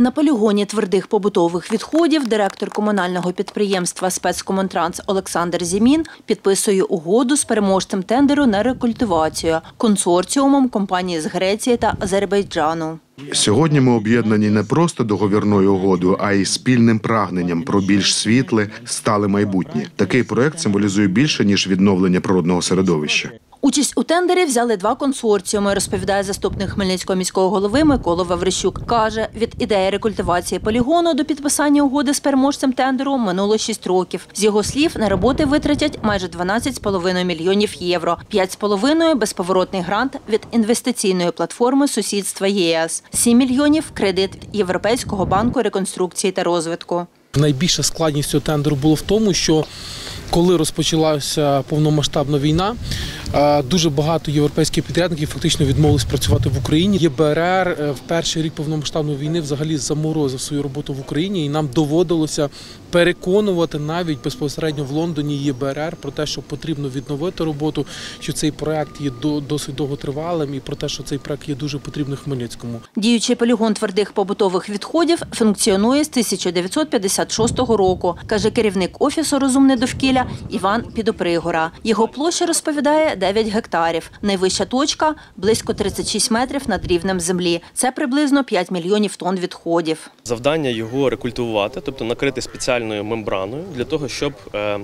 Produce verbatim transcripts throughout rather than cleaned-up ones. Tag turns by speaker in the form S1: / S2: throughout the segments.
S1: На полігоні твердих побутових відходів директор комунального підприємства «Спецкомунтранс» Олександр Зімін підписує угоду з переможцем тендеру на рекультивацію – консорціумом компанії з Греції та Азербайджану.
S2: Сьогодні ми об'єднані не просто договірною угодою, а й спільним прагненням про більш світле, стале майбутнє. Такий проект символізує більше, ніж відновлення природного середовища.
S1: Участь у тендері взяли два консорціуми, розповідає заступник Хмельницького міського голови Микола Ваврищук. Каже, від ідеї рекультивації полігону до підписання угоди з переможцем тендеру минуло шість років. З його слів, на роботи витратять майже дванадцять з половиною мільйонів євро, п'ять з половиною – безповоротний грант від інвестиційної платформи сусідства ЄС, сім мільйонів – кредит від Європейського банку реконструкції та розвитку.
S3: Найбільша складність цього тендеру було в тому, що коли розпочалася повномасштабна війна, дуже багато європейських підрядників фактично відмовились працювати в Україні. ЄБРР в перший рік повномасштабної війни взагалі заморозив свою роботу в Україні, і нам доводилося переконувати навіть безпосередньо в Лондоні ЄБРР про те, що потрібно відновити роботу, що цей проект є досить довготривалим і про те, що цей проект є дуже потрібним Хмельницькому.
S1: Діючий полігон твердих побутових відходів функціонує з тисяча дев'ятсот п'ятдесят шостого року, каже керівник Офісу «Розумне довкілля» Іван Підопригора. Його площа, розповідає, дев'ять гектарів. Найвища точка – близько тридцять шість метрів над рівнем землі. Це приблизно п'ять мільйонів тонн відходів.
S4: Завдання його рекультивувати, тобто накрити спеціальною мембраною, для того, щоб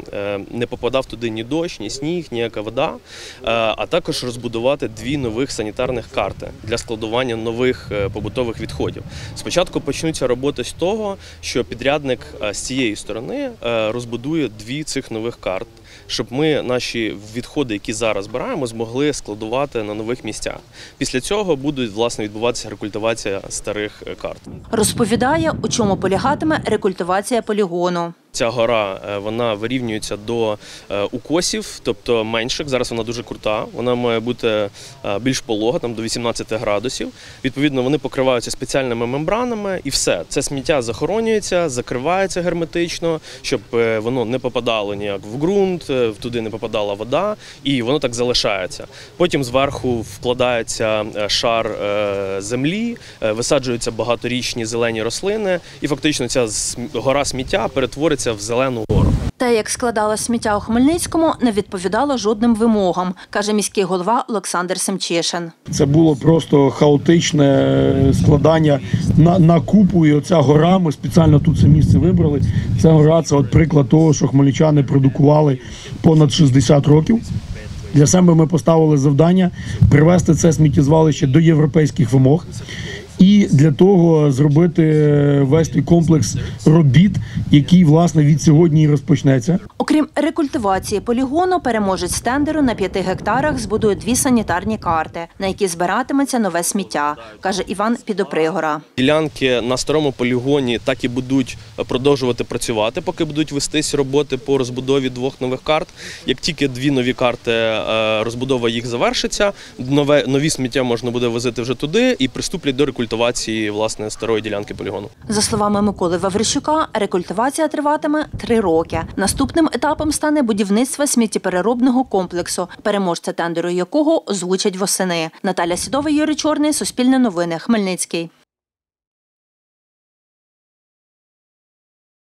S4: не попадав туди ні дощ, ні сніг, ніяка вода, а також розбудувати дві нових санітарних карти для складування нових побутових відходів. Спочатку почнуться роботи з того, що підрядник з цієї сторони розбудує дві цих нових карт, щоб ми наші відходи, які зараз збираємо, змогли складувати на нових місцях. Після цього буде, власне, відбуватися рекультивація старих карт.
S1: Розповідає, у чому полягатиме рекультивація полігону.
S4: Ця гора, вона вирівнюється до укосів, тобто менших. Зараз вона дуже крута, вона має бути більш полога, там до вісімнадцяти градусів. Відповідно, вони покриваються спеціальними мембранами і все. Це сміття захоронюється, закривається герметично, щоб воно не попадало ніяк в ґрунт, туди не попадала вода, і воно так залишається. Потім зверху вкладається шар землі, висаджуються багаторічні зелені рослини, і фактично ця гора сміття перетвориться в зелену гору.
S1: Те, як складала сміття у Хмельницькому, не відповідало жодним вимогам, каже міський голова Олександр Семчишин.
S5: Це було просто хаотичне складання на, на купу, і оця гора, ми спеціально тут це місце вибрали. Ця гора – це от приклад того, що хмельничани продукували понад шістдесят років. Для себе ми поставили завдання привести це сміттєзвалище до європейських вимог. І для того зробити весь той комплекс робіт, який, власне, від сьогодні і розпочнеться.
S1: Окрім рекультивації полігону, переможець тендеру на п'яти гектарах збудує дві санітарні карти, на які збиратиметься нове сміття, каже Іван Підопригора.
S4: Ділянки на старому полігоні так і будуть продовжувати працювати, поки будуть вестись роботи по розбудові двох нових карт. Як тільки дві нові карти, розбудова їх завершиться, нове, нові сміття можна буде возити вже туди і приступлять до рекультивації. Рекультивації, власне, старої ділянки полігону.
S1: За словами Миколи Ваврищука, рекультивація триватиме три роки. Наступним етапом стане будівництво сміттєпереробного комплексу, переможця тендеру якого озвучать восени. Наталя Сідова, Юрій Чорний, Суспільне новини, Хмельницький.